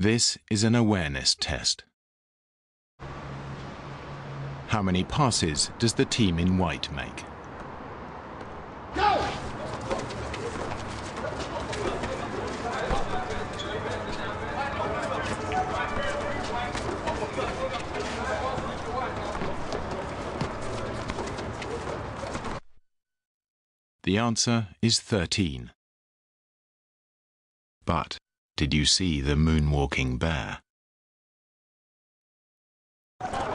This is an awareness test. How many passes does the team in white make? Go! The answer is 13. But did you see the moonwalking bear?